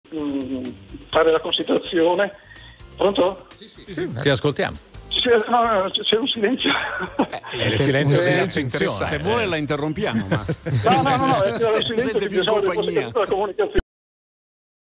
fare la considerazione. Pronto? Sì, ti ascoltiamo. No, c'è un silenzio. Il silenzio interessante. Se vuole la interrompiamo. Ma... No, è il silenzio Sente che più bisogna compagnia. della comunicazione.